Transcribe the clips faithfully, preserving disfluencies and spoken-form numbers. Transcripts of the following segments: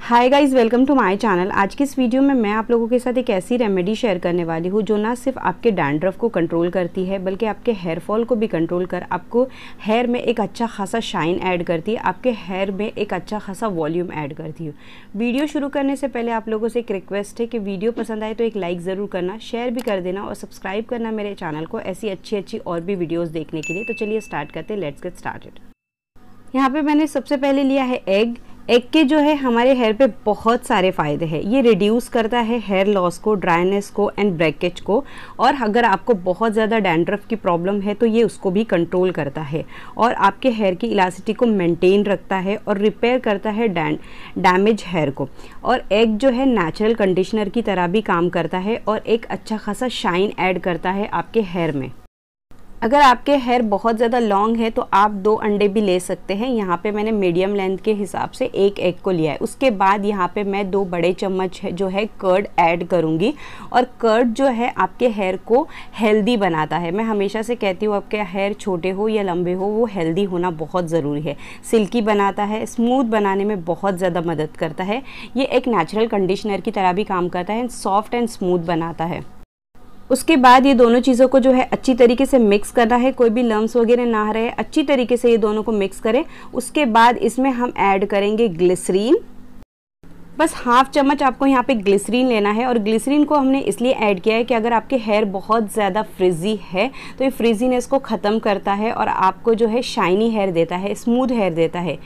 Hi guys, welcome to my channel. आज की इस वीडियो में मैं आप लोगों के साथ एक ऐसी रेमेडी शेयर करने वाली हूँ जो ना सिर्फ आपके डैंड्रफ को कंट्रोल करती है बल्कि आपके हेयर फॉल को भी कंट्रोल कर आपको हेयर में एक अच्छा खासा शाइन ऐड करती है, आपके हेयर में एक अच्छा खासा वॉल्यूम ऐड करती है। वीडियो शुरू करने से पहले आप लोगों से एक रिक्वेस्ट है कि वीडियो पसंद आए तो एक लाइक ज़रूर करना, शेयर भी कर देना और सब्सक्राइब करना मेरे चैनल को ऐसी अच्छी अच्छी और भी वीडियोज़ देखने के लिए। तो चलिए स्टार्ट करते हैं, लेट्स गेट स्टार्टेड। यहाँ पे मैंने सबसे पहले लिया है एग। एग के जो है हमारे हेयर पे बहुत सारे फ़ायदे हैं। ये रिड्यूस करता है हेयर लॉस को, ड्राइनेस को एंड ब्रेकेज को, और अगर आपको बहुत ज़्यादा डैंड्रफ की प्रॉब्लम है तो ये उसको भी कंट्रोल करता है और आपके हेयर की इलास्टिसिटी को मेंटेन रखता है और रिपेयर करता है डैमेज हेयर को। और एग जो है नेचुरल कंडीशनर की तरह भी काम करता है और एक अच्छा खासा शाइन ऐड करता है आपके हेयर में। अगर आपके हेयर बहुत ज़्यादा लॉन्ग है तो आप दो अंडे भी ले सकते हैं। यहाँ पे मैंने मीडियम लेंथ के हिसाब से एक एग को लिया है। उसके बाद यहाँ पे मैं दो बड़े चम्मच जो है कर्ड ऐड करूँगी। और कर्ड जो है आपके हेयर को हेल्दी बनाता है। मैं हमेशा से कहती हूँ आपके हेयर छोटे हो या लंबे हो, वो हेल्दी होना बहुत ज़रूरी है। सिल्की बनाता है, स्मूथ बनाने में बहुत ज़्यादा मदद करता है। ये एक नेचुरल कंडीशनर की तरह भी काम करता है, सॉफ्ट एंड स्मूथ बनाता है। उसके बाद ये दोनों चीज़ों को जो है अच्छी तरीके से मिक्स करना है, कोई भी लम्स वगैरह ना रहे, अच्छी तरीके से ये दोनों को मिक्स करें। उसके बाद इसमें हम ऐड करेंगे ग्लिसरीन। बस हाफ चम्मच आपको यहाँ पे ग्लिसरीन लेना है। और ग्लिसरीन को हमने इसलिए ऐड किया है कि अगर आपके हेयर बहुत ज़्यादा फ्रिजी है तो ये फ्रिजीनेस को ख़त्म करता है और आपको जो है शाइनी हेयर देता है, स्मूथ हेयर देता है।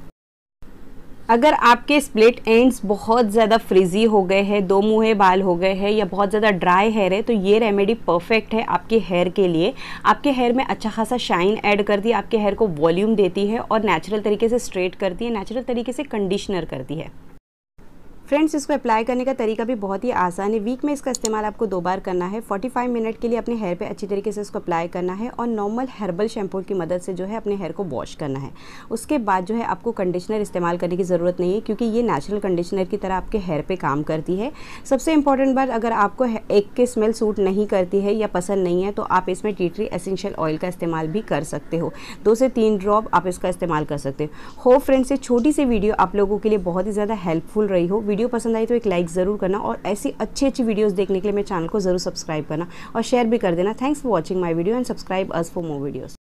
अगर आपके स्प्लिट एंड्स बहुत ज़्यादा फ्रिजी हो गए हैं, दो मुँहे बाल हो गए हैं या बहुत ज़्यादा ड्राई हेयर है तो ये रेमेडी परफेक्ट है आपके हेयर के लिए। आपके हेयर में अच्छा खासा शाइन ऐड करती है, आपके हेयर को वॉल्यूम देती है और नेचुरल तरीके से स्ट्रेट करती है, नेचुरल तरीके से कंडीशनर करती है। फ्रेंड्स, इसको अप्लाई करने का तरीका भी बहुत ही आसान है। वीक में इसका इस्तेमाल आपको दो बार करना है। पैंतालीस मिनट के लिए अपने हेयर पे अच्छी तरीके से इसको अप्लाई करना है और नॉर्मल हर्बल शैम्पू की मदद से जो है अपने हेयर को वॉश करना है। उसके बाद जो है आपको कंडीशनर इस्तेमाल करने की ज़रूरत नहीं है क्योंकि ये नेचुरल कंडीशनर की तरह आपके हेयर पे काम करती है। सबसे इंपॉर्टेंट बात, अगर आपको एग की स्मेल सूट नहीं करती है या पसंद नहीं है तो आप इसमें टी ट्री एसेंशियल ऑयल का इस्तेमाल भी कर सकते हो। दो से तीन ड्रॉप आप इसका इस्तेमाल कर सकते हो। हो फ्रेंड्स, ये छोटी सी वीडियो आप लोगों के लिए बहुत ही ज़्यादा हेल्पफुल रही हो। वीडियो पसंद आई तो एक लाइक ज़रूर करना और ऐसी अच्छी अच्छी वीडियोस देखने के लिए मेरे चैनल को ज़रूर सब्सक्राइब करना और शेयर भी कर देना। Thanks for watching my video and subscribe us for more videos.